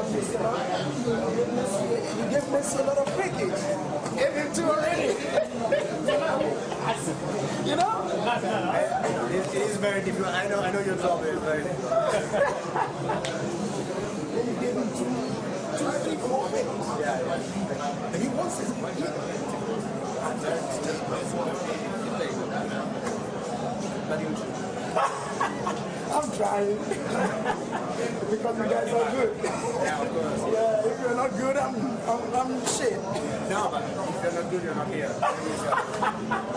You gave Messi a lot of cricket. Gave him two already. You know? It is very difficult. I know your job is very difficult. Then you gave him two people more crickets. Yeah. And he wants his money. I'm trying. Because you guys are good. Yeah, of course. Yeah, if you're not good, I'm shit. No, but if you're not good, you're not here.